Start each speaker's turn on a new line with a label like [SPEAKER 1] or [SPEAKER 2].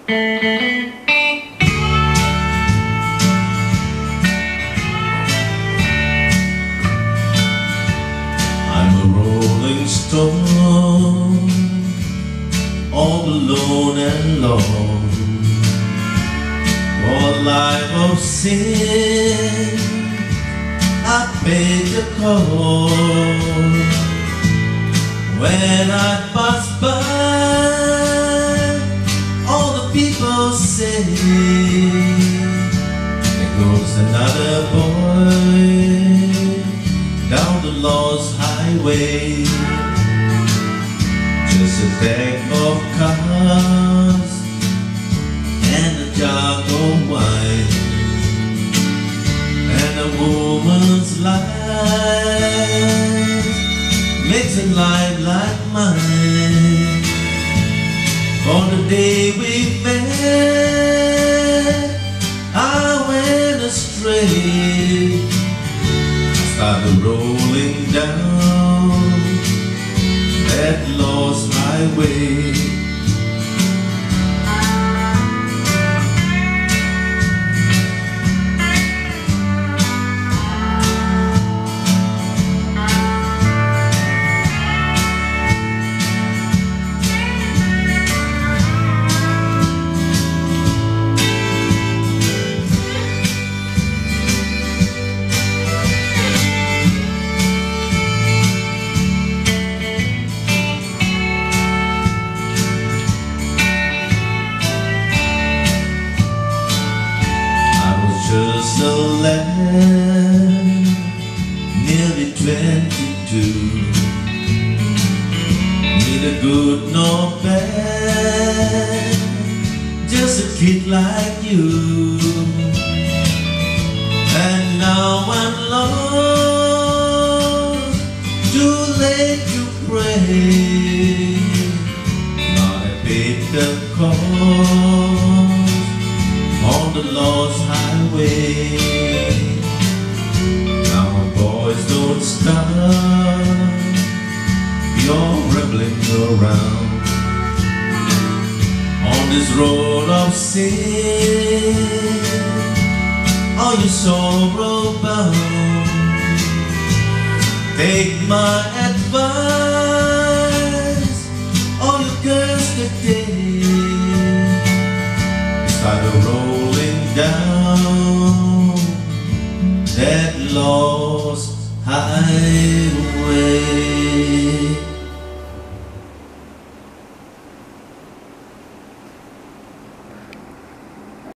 [SPEAKER 1] I'm a rolling stone, all alone and lone, for a life of sin. I paid the cost. When I pass by, all the people say, there goes another boy down the lost highway. Just a deck of cards and a jug of wine, and a woman's life makes a life like mine. On the day we met, I went astray. I started rolling down that lost highway. Just a lad, nearly 22, neither good nor bad, just a kid like you. And now I'm lost, too late to pray. Now I paid the cost on the lost highway. Now our boys don't stop, you're rambling around on this road of sin. Are you sorrow bound? Take my advice, or you curse the day. Started rolling down that lost highway.